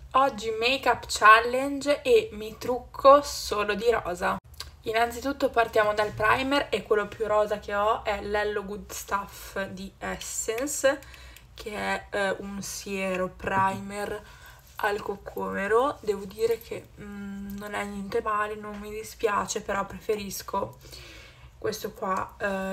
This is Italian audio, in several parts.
Oggi make-up challenge e mi trucco solo di rosa. Innanzitutto partiamo dal primer e quello più rosa che ho è l'Hello Good Stuff di Essence, che è un siero primer al coccomero. Devo dire che non è niente male, non mi dispiace, però preferisco questo qua,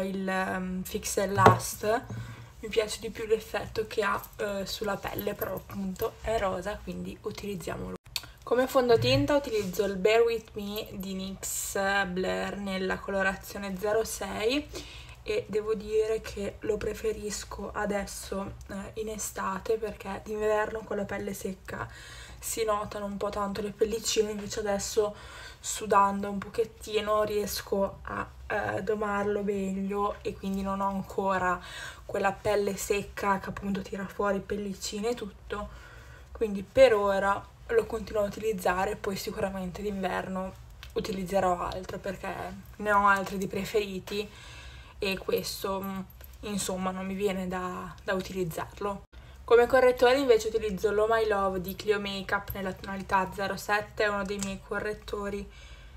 il Fix and Last. Mi piace di più l'effetto che ha sulla pelle, però appunto è rosa, quindi utilizziamolo. Come fondotinta utilizzo il Bear With Me di NYX Blair nella colorazione 06 e devo dire che lo preferisco adesso in estate, perché d'inverno con la pelle secca si notano un po' tanto le pellicine, invece adesso sudando un pochettino riesco a domarlo meglio e quindi non ho ancora quella pelle secca che appunto tira fuori pellicine e tutto, quindi per ora lo continuo a utilizzare. Poi sicuramente d'inverno utilizzerò altro, perché ne ho altri di preferiti e questo insomma non mi viene da utilizzarlo. Come correttore invece utilizzo l'Oh My Love di Clio Makeup nella tonalità 07, è uno dei miei correttori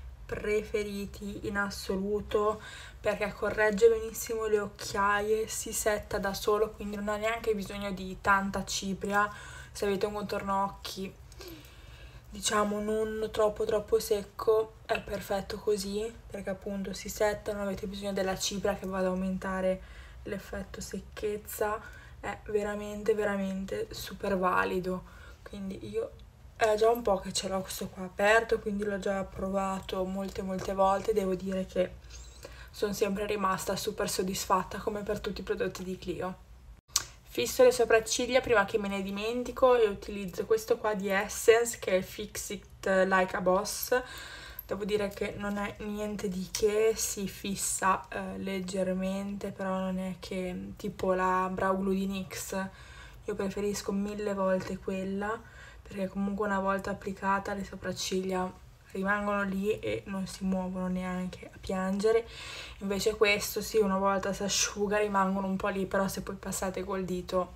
preferiti in assoluto, perché corregge benissimo le occhiaie, si setta da solo, quindi non ha neanche bisogno di tanta cipria. Se avete un contorno occhi diciamo non troppo secco è perfetto così, perché appunto si setta, non avete bisogno della cipria che va ad aumentare l'effetto secchezza, è veramente super valido. Quindi io è già un po' che ce l'ho questo qua aperto, quindi l'ho già provato molte volte, devo dire che sono sempre rimasta super soddisfatta, come per tutti i prodotti di Clio. Fisso le sopracciglia prima che me ne dimentico e utilizzo questo qua di Essence, che è il Fix It Like a Boss. Devo dire che non è niente di che, si fissa leggermente, però non è che tipo la Brow Glue di NYX. Io preferisco 1000 volte quella, perché comunque una volta applicata le sopracciglia rimangono lì e non si muovono neanche a piangere. Invece questo sì, una volta si asciuga rimangono un po' lì, però se poi passate col dito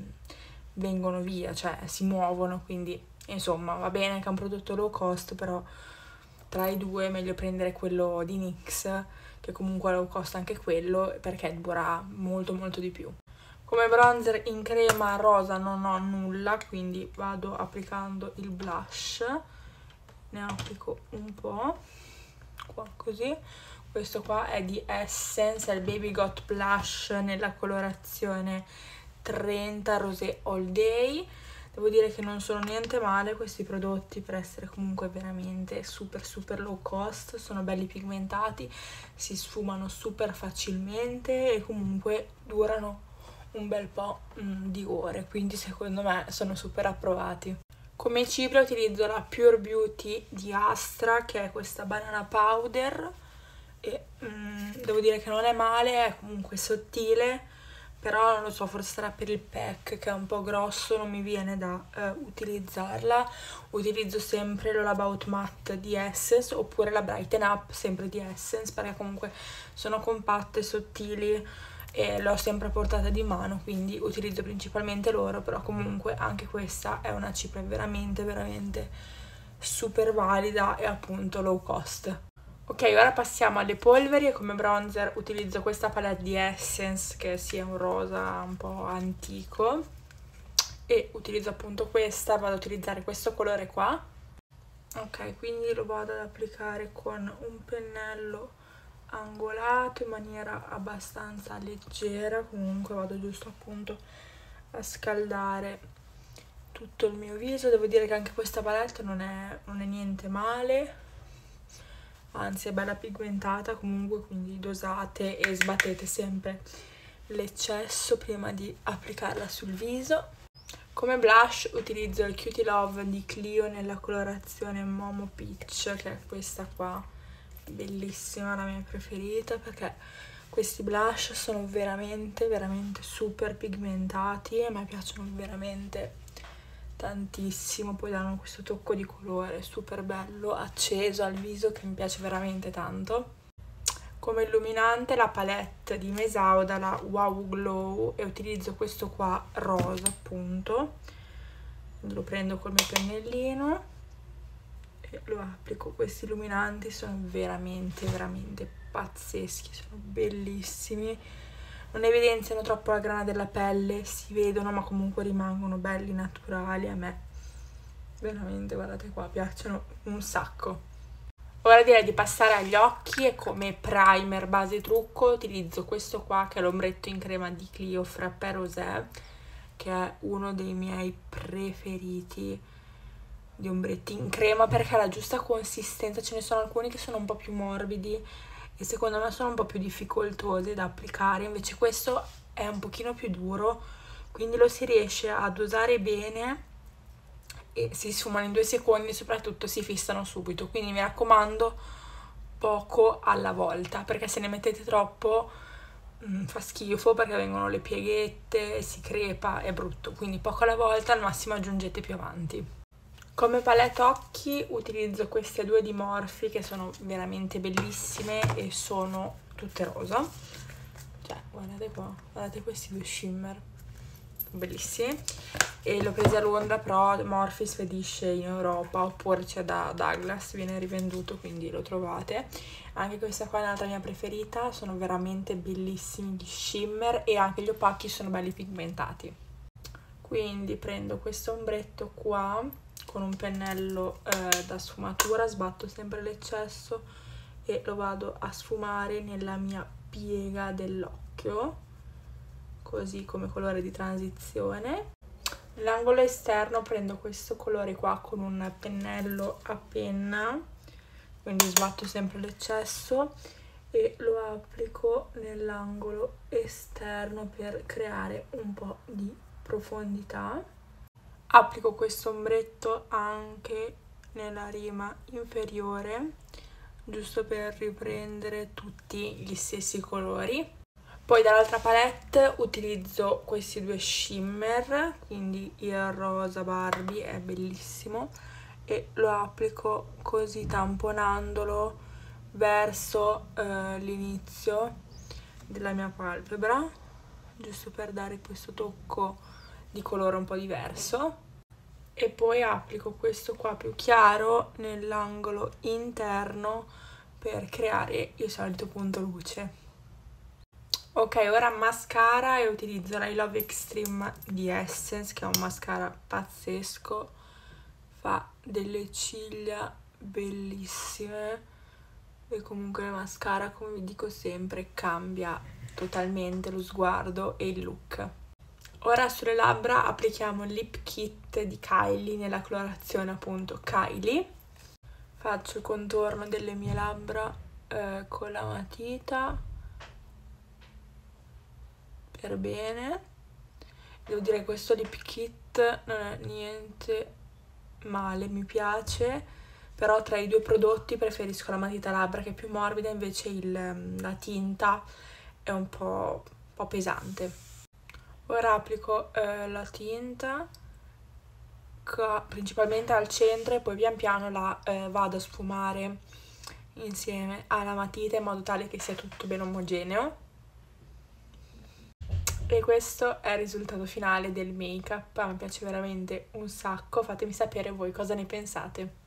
vengono via, cioè si muovono, quindi insomma va bene che è un prodotto low cost, però tra i due è meglio prendere quello di NYX, che comunque low cost anche quello, perché dura molto di più. Come bronzer in crema rosa non ho nulla, quindi vado applicando il blush, ne applico un po' qua così. Questo qua è di Essence, è il Baby Got Blush nella colorazione 30 Rosé All Day. Devo dire che non sono niente male questi prodotti, per essere comunque veramente super low cost, sono belli pigmentati, si sfumano super facilmente e comunque durano un bel po' di ore, quindi secondo me sono super approvati. Come cipria utilizzo la Pure Beauty di Astra, che è questa banana powder, e devo dire che non è male, è comunque sottile, però non lo so, forse sarà per il pack che è un po' grosso, non mi viene da utilizzarla. Utilizzo sempre l'All About Matte di Essence oppure la Brighten Up sempre di Essence, perché comunque sono compatte, sottili e l'ho sempre a portata di mano, quindi utilizzo principalmente loro, però comunque anche questa è una cipria veramente super valida e appunto low cost. Ok, ora passiamo alle polveri e come bronzer utilizzo questa palette di Essence, che sia un rosa un po' antico, e utilizzo appunto questa, vado ad utilizzare questo colore qua. Ok, quindi lo vado ad applicare con un pennello angolato in maniera abbastanza leggera, comunque vado giusto appunto a scaldare tutto il mio viso. Devo dire che anche questa palette non è niente male, anzi è bella pigmentata comunque, quindi dosate e sbattete sempre l'eccesso prima di applicarla sul viso. Come blush utilizzo il Cutie Love di Clio nella colorazione Momo Peach, che è questa qua, bellissima, la mia preferita, perché questi blush sono veramente super pigmentati e a me piacciono veramente tantissimo, poi danno questo tocco di colore super bello, acceso al viso, che mi piace veramente tanto. Come illuminante la palette di Mesauda, la Wow Glow, e utilizzo questo qua rosa appunto. Quindi lo prendo col mio pennellino e lo applico. Questi illuminanti sono veramente pazzeschi, sono bellissimi, non evidenziano troppo la grana della pelle, si vedono ma comunque rimangono belli naturali. A me veramente, guardate qua, piacciono un sacco. Ora direi di passare agli occhi, e come primer base trucco utilizzo questo qua che è l'ombretto in crema di Clio Frappé Rosé, che è uno dei miei preferiti di ombretti in crema perché ha la giusta consistenza. Ce ne sono alcuni che sono un po' più morbidi e secondo me sono un po' più difficoltosi da applicare, invece questo è un pochino più duro, quindi lo si riesce a dosare bene e si sfumano in 2 secondi e soprattutto si fissano subito, quindi mi raccomando poco alla volta, perché se ne mettete troppo fa schifo, perché vengono le pieghette, si crepa, è brutto, quindi poco alla volta, al massimo aggiungete più avanti. Come palette occhi utilizzo queste 2 di Morphe che sono veramente bellissime e sono tutte rosa, cioè guardate qua, guardate questi 2 shimmer bellissimi, e l'ho presa a Londra, però Morphe spedisce in Europa, oppure c'è da Douglas, viene rivenduto, quindi lo trovate. Anche questa qua è un'altra mia preferita, sono veramente bellissimi gli shimmer e anche gli opachi sono belli pigmentati. Quindi prendo questo ombretto qua con un pennello da sfumatura, sbatto sempre l'eccesso e lo vado a sfumare nella mia piega dell'occhio, così come colore di transizione. Nell'angolo esterno prendo questo colore qua con un pennello a penna, quindi sbatto sempre l'eccesso e lo applico nell'angolo esterno per creare un po' di profondità. Applico questo ombretto anche nella rima inferiore, giusto per riprendere tutti gli stessi colori. Poi dall'altra palette utilizzo questi 2 shimmer, quindi il rosa Barbie è bellissimo, e lo applico così tamponandolo verso l'inizio della mia palpebra, giusto per dare questo tocco di colore un po' diverso. E poi applico questo qua più chiaro nell'angolo interno per creare il solito punto luce. Ok, ora mascara, e utilizzo la I Love Extreme di Essence, che è un mascara pazzesco, fa delle ciglia bellissime e comunque il mascara, come vi dico sempre, cambia totalmente lo sguardo e il look. Ora sulle labbra applichiamo il Lip Kit di Kylie nella colorazione appunto Kylie. Faccio il contorno delle mie labbra con la matita per bene. Devo dire che questo Lip Kit non è niente male, mi piace, però tra i 2 prodotti preferisco la matita labbra che è più morbida, invece la tinta è un po' pesante. Ora applico la tinta principalmente al centro e poi pian piano la vado a sfumare insieme alla matita in modo tale che sia tutto ben omogeneo. E questo è il risultato finale del make up, a me piace veramente un sacco, fatemi sapere voi cosa ne pensate.